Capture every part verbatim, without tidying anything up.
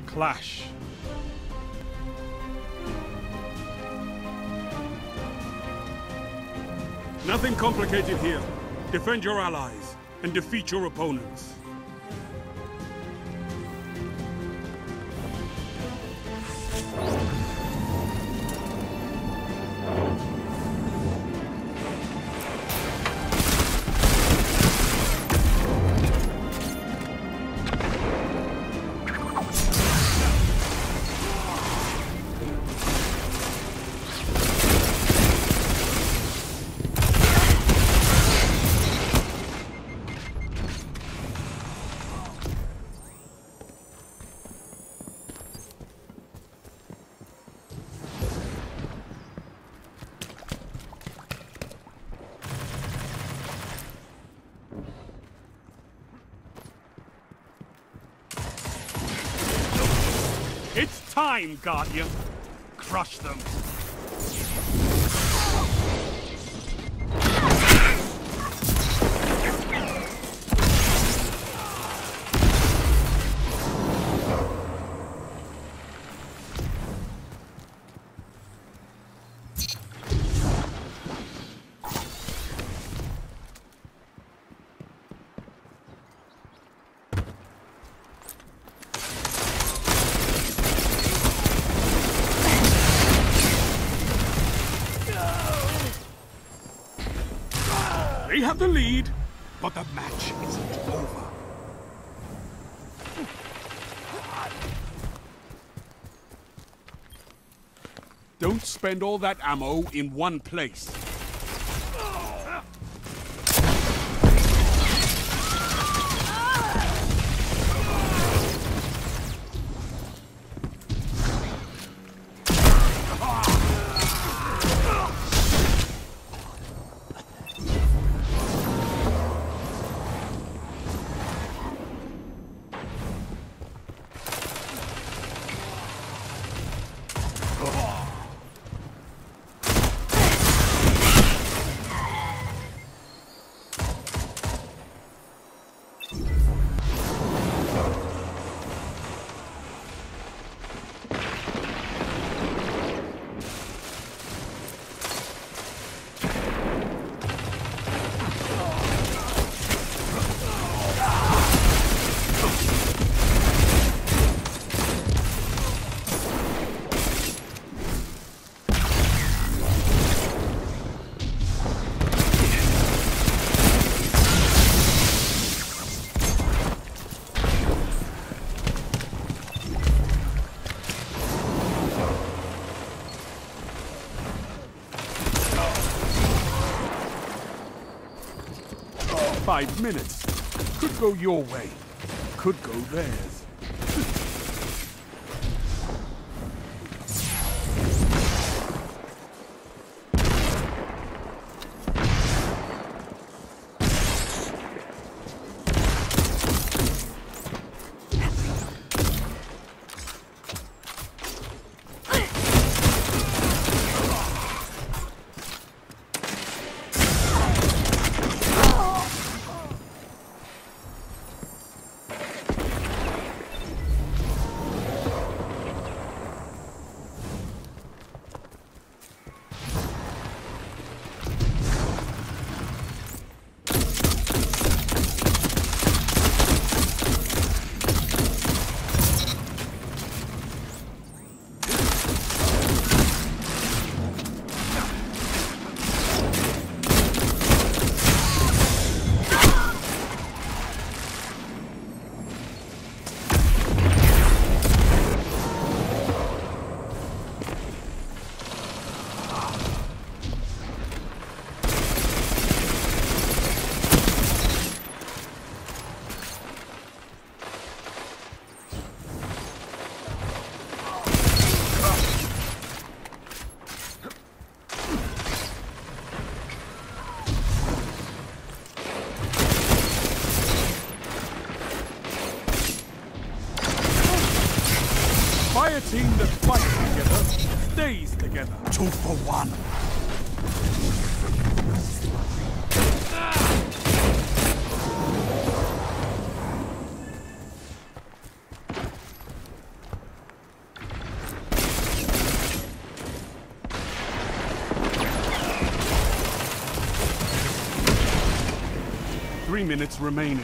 clash. Nothing complicated here. Defend your allies and defeat your opponents. It's time, Guardian! Crush them! They have the lead, but the match isn't over. Don't spend all that ammo in one place. Five minutes. Could go your way. Could go theirs. Fire team that fights together stays together. Two for one. Three minutes remaining.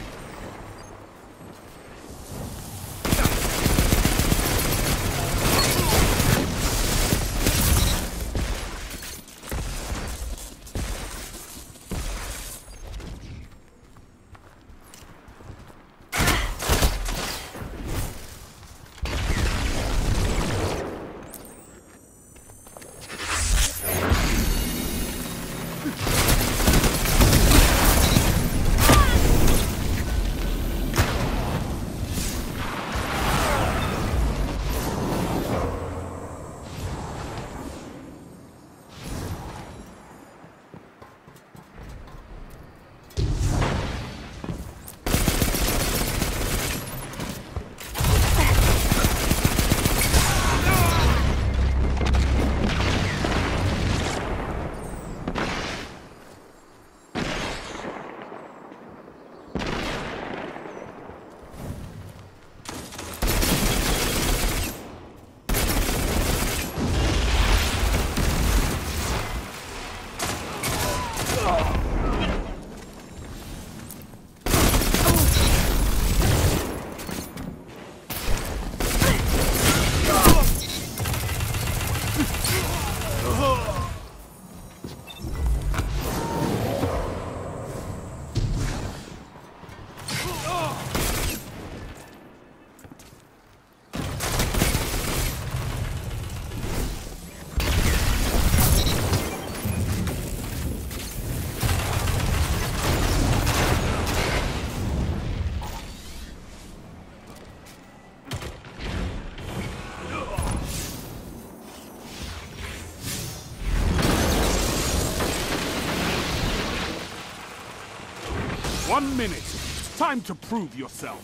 One minute. Time to prove yourself.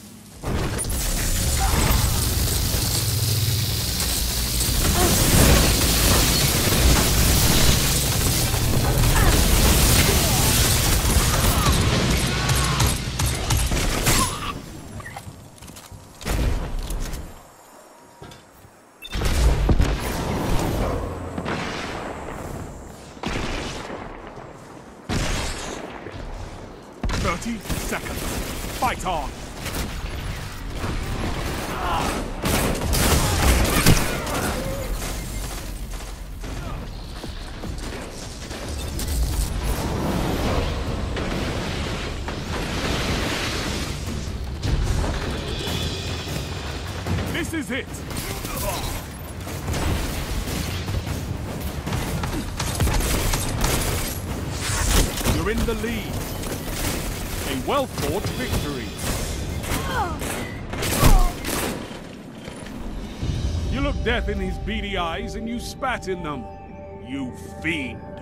Thirty seconds. Fight on! This is it! You're in the lead. A well-fought victory. You looked death in his beady eyes and you spat in them. You fiend.